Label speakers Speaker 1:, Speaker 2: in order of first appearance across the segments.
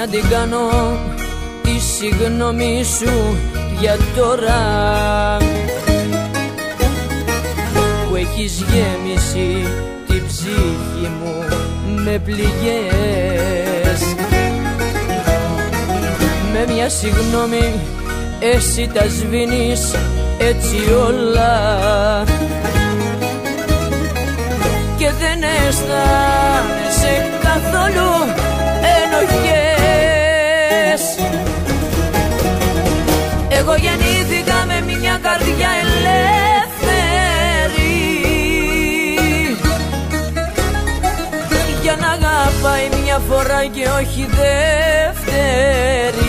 Speaker 1: να την κάνω τη συγγνώμη σου για τώρα που έχεις γέμισει την ψυχή μου με πληγές. Με μια συγγνώμη εσύ τα σβήνεις έτσι όλα και δεν αισθάνεσαι καθόλου ενοχές. Εγώ γεννήθηκα με μια καρδιά ελεύθερη για να αγαπάει μια φορά και όχι δεύτερη,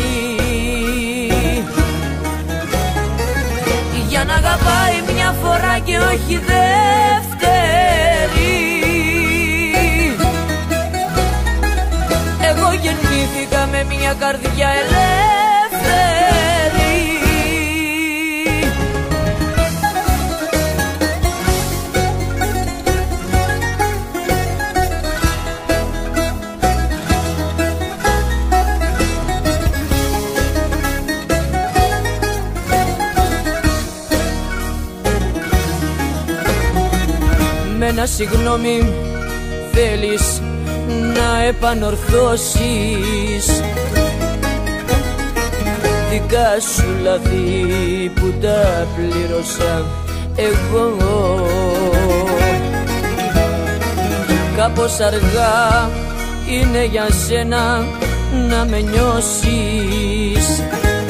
Speaker 1: για να αγαπάει μια φορά και όχι δεύτερη. Εγώ γεννήθηκα με μια καρδιά ελεύθερη. Με ένα συγγνώμη θέλεις να επανορθώσεις δικά σου λάθη που τα πλήρωσα εγώ. Κάπως αργά είναι για σένα να με νιώσεις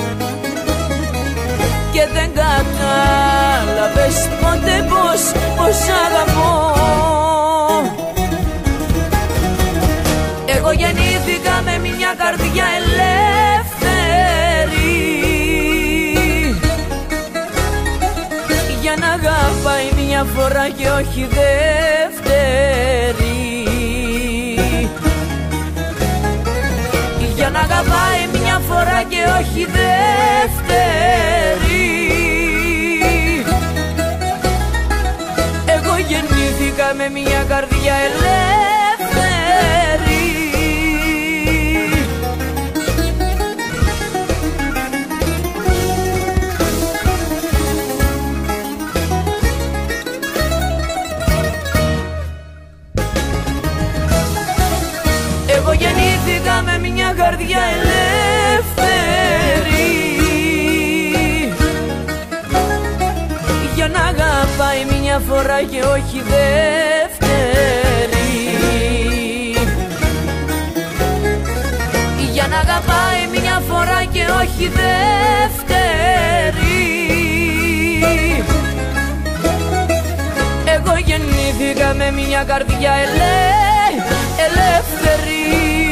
Speaker 1: και δεν κατάλαβες ποτέ πως αγαπώ. Εγώ γεννήθηκα με μια καρδιά ελεύθερη για να αγαπάει μια φορά και όχι δεύτερη, για να αγαπάει μια φορά και όχι δεύτερη. Εγώ γεννήθηκα με μια καρδιά ελεύθερη. Εγώ γεννήθηκα με μια καρδιά ελεύθερη για να αγαπάει μια φορά και όχι δεύτερη, για να αγαπάει μια φορά και όχι δεύτερη. Εγώ γεννήθηκα με μια καρδιά ελεύθερη.